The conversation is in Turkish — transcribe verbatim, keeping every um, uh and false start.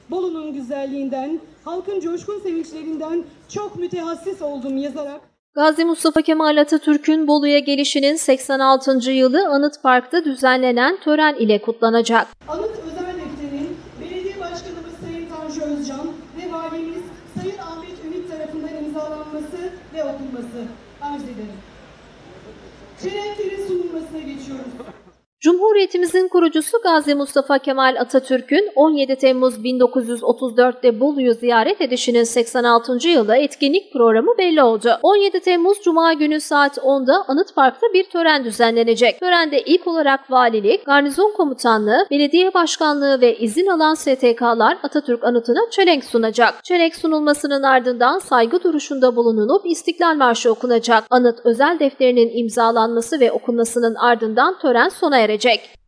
Bolu'nun güzelliğinden, halkın coşkun sevinçlerinden çok mütehassis oldum yazarak. Gazi Mustafa Kemal Atatürk'ün Bolu'ya gelişinin seksen altıncı yılı Anıt Park'ta düzenlenen tören ile kutlanacak. Anıt özel defterinin Belediye Başkanımız Sayın Tanju Özcan ve Valimiz Sayın Ahmet Ümit tarafından imzalanması ve okunması arz ederim. Çelenklerin sunulmasına geçiyoruz. Cumhuriyetimizin kurucusu Gazi Mustafa Kemal Atatürk'ün on yedi Temmuz bin dokuz yüz otuz dört'te Bolu'yu ziyaret edişinin seksen altıncı yılı etkinlik programı belli oldu. on yedi Temmuz Cuma günü saat onda Anıt Park'ta bir tören düzenlenecek. Törende ilk olarak Valilik, Garnizon Komutanlığı, Belediye Başkanlığı ve izin alan S T K'lar Atatürk anıtına çelenk sunacak. Çelenk sunulmasının ardından saygı duruşunda bulunulup İstiklal Marşı okunacak. Anıt özel defterinin imzalanması ve okunmasının ardından tören sona erecek.